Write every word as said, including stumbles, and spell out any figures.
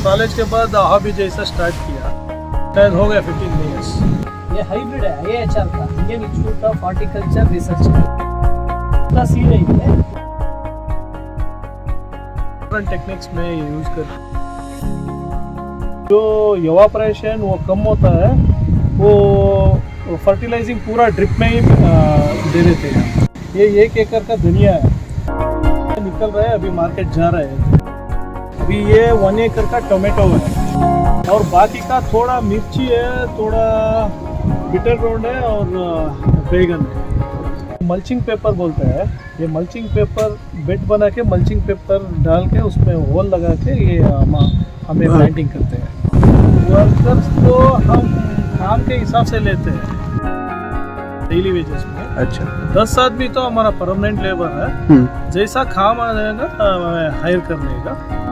College के बाद hobby जैसा स्टार्ट किया, शायद हो गया फिफ्टीन ईयर्स। ये हाइब्रिड है, ये अच्छा था, Indian institute of horticulture research का सीड है ये। डिफरेंट टेक्निक्स में यूज कर, जो इवापोरेशन वो कम होता है, वो फर्टिलाइजिंग पूरा ड्रिप में ही दे देते हैं। ये एक एकड़ का धनिया है, निकल रहा है, अभी मार्केट जा रहा है। अभी ये वन एकड़ का टोमेटो है और बाकी का थोड़ा मिर्ची है, थोड़ा बिटर रोड है और बैगन है। मल्चिंग पेपर बोलते हैं, ये मल्चिंग पेपर बेड बना के मल्चिंग पेपर डाल के उसमें होल लगा के ये हमें प्लांटिंग करते हैं। वर्कर्स तो हम काम के हिसाब से लेते हैं, डेली वेजेस में। अच्छा, दस आदमी तो हमारा परमानेंट लेबर है, जैसा काम आ जाएगा हायर कर लेगा।